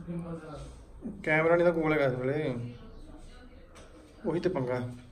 camera ਨਹੀਂ ਤਾਂ ਕੋਲ ਹੈਗਾ ਇਸ ਵੇਲੇ ਉਹੀ ਤੇ ਪੰਗਾ